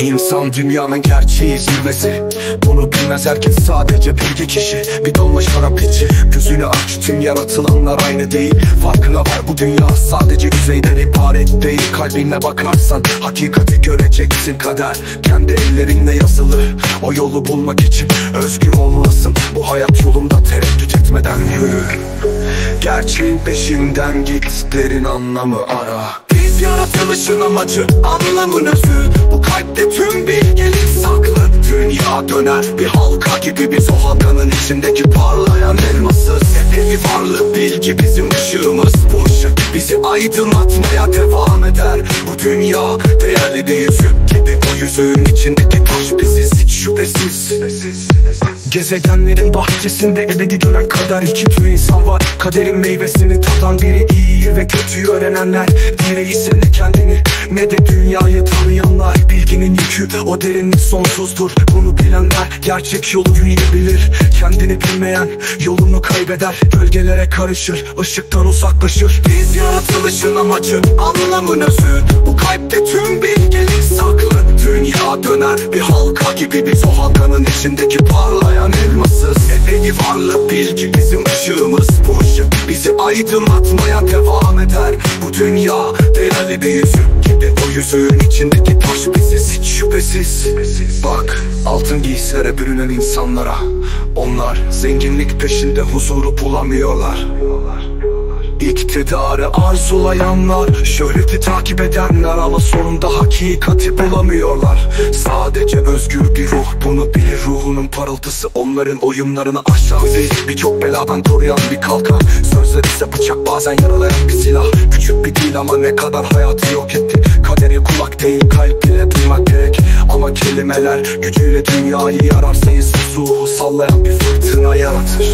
İnsan dünyanın gerçeği zirvesi. Bunu bilmez herkes, sadece bilgi kişi. Bir damla şarap içi, gözünü aç, tüm yaratılanlar aynı değil. Farkına var, bu dünya sadece yüzeyden ibaret değil. Kalbinle bakarsan hakikati göreceksin. Kader kendi ellerinle yazılı. O yolu bulmak için özgür olmalısın. Bu hayat yolunda tereddüt etmeden yürü. Gerçeğin peşinden git, derin anlamı ara. Biz yaratılışın amacı, anlamın özü. Bu kalpte tüm bilgelik saklı. Dünya döner bir halka gibi, biz o halkanın içindeki parlayan elmasız. Evi varlık bilgi bizim ışığımız. Bu ışık bizi aydınlatmaya devam eder. Bu dünya değerli bir yüzük gibi, o yüzüğün içindeki taş biziz, hiç şüphesiz. Gezegenlerin bahçesinde ebedi dönen kader. İki tür insan var, kaderin meyvesini tadan. Biri iyiyi ve kötüyü öğrenenler, diğeri ise ne kendini ne de dünyayı tanıyanlar. Bilginin yükü o derinlik sonsuzdur. Bunu bilenler gerçek yolu yürüyebilir. Kendini bilmeyen yolunu kaybeder. Gölgelere karışır, ışıktan uzaklaşır. Biz yaratılışın amacı, anlamın özü. Bu kalpte tüm bilgelik saklı. Dünya döner bir halka gibi, biz o halkanın içindeki parlayan elmasız. Ebedi varlık bilgi bizim ışığımız. Bu ışık bizi aydınlatmaya devam eder. Bu dünya değerli bir yüzük gibi, o yüzüğün içindeki taş biziz, hiç şüphesiz. Bak, altın giysilere bürünen insanlara, onlar zenginlik peşinde huzuru bulamıyorlar. İktidarı arzulayanlar, şöhreti takip edenler, ama sonunda hakikati bulamıyorlar. Sadece özgür bir ruh bunu bilir. Ruhunun parıltısı onların oyunlarını aşar. Birçok beladan koruyan bir kalkan. Sözler ise bıçak, bazen yaralayan bir silah. Küçük bir dil ama ne kadar hayatı yok etti. Kaderi kulak değil, kalp ile duymak gerek. Ama kelimeler gücüyle dünyayı yarar. Sayısız ruhu sallayan bir fırtına yaratır.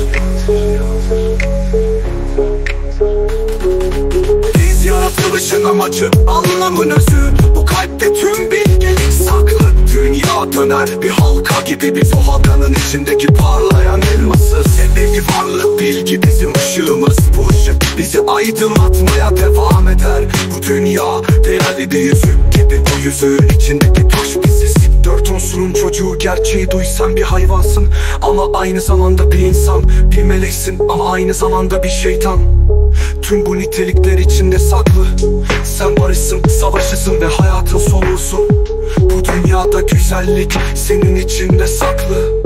Biz yaratılışın amacı, anlamın özü. Bu kalpte tüm bilgelik saklı. Dünya döner bir halka gibi, biz o halkanın içindeki parlayan elmasız. Ebedi varlık bilgi bizim ışığımız. Bu ışık bizi aydınlatmaya devam eder. Bu dünya değerli bir yüzük gibi, o yüzüğün içindeki taş biziz. Dört unsurun çocuğu, gerçeği duysan bir hayvansın ama aynı zamanda bir insan. Bir meleksin ama aynı zamanda bir şeytan. Tüm bu nitelikler içinde saklı. Sen barışsın, savaşısın ve hayatın solusun. Bu dünyada güzellik senin içinde saklı.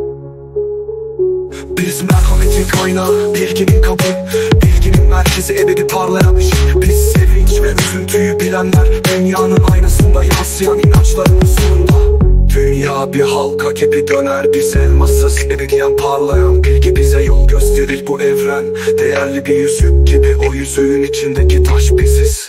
Biz merhametin kaynağı, bilginin kabı. Bilginin merkezi, ebedi parlayan ışık. Biz sevinç ve üzüntüyü bilenler, dünyanın aynasında yansıyan inançların huzurunda. Dünya bir halka gibi döner, biz elmasız. Ebediyen parlayan bilgi bize yol gösterir. Bu evren değerli bir yüzük gibi, o yüzüğün içindeki taş biziz.